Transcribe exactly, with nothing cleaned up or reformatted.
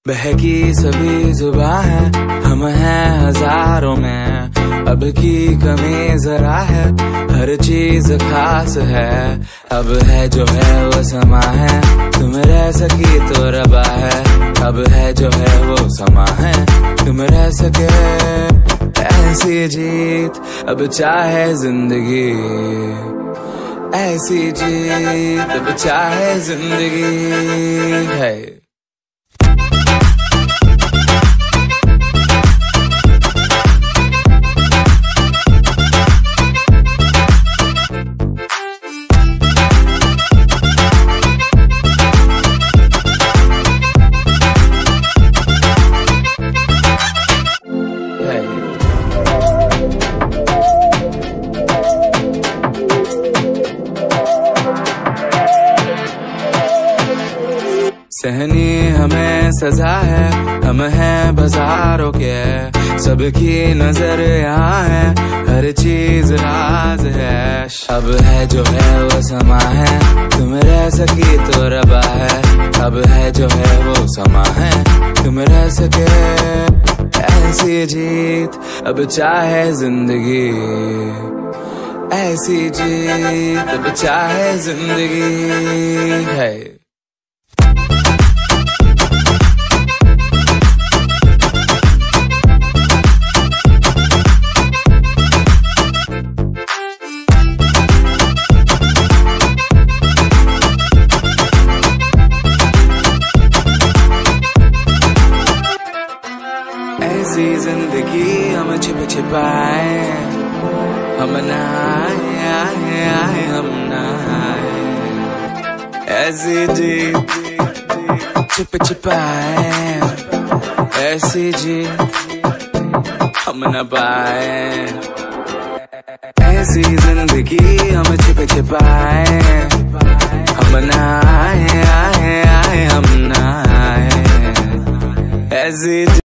बहकी सभी जुबां है, हम हैं हजारों में। अब की कमी जरा है, हर चीज खास है। अब है जो है वो समा है, तुम रह सकी तो रबा है। अब है जो है वो समा है, तुम रह सके ऐसी जीत। अब चाहे जिंदगी ऐसी जीत, अब चाहे जिंदगी है। सहनी हमें सजा है, हम हैं बाजारों के। सबकी नजर यहाँ है, हर चीज राज है। अब है जो है वो समा है, तुम रह सकी तो रबा है। अब है जो है वो समा है, तुम रह सके ऐसी जीत। अब चाहे जिंदगी ऐसी जीत, अब चाहे जिंदगी है। ऐसी जिंदगी हम छिप छिपाए, हम नहाए आए आए हम नहाए। ऐसी जीत छिप छिपाए, ऐसी जीत हम न पाए। ऐसी जिंदगी हम छिप छिपाए, हम नहाए आए आए हम नहाए। ऐसी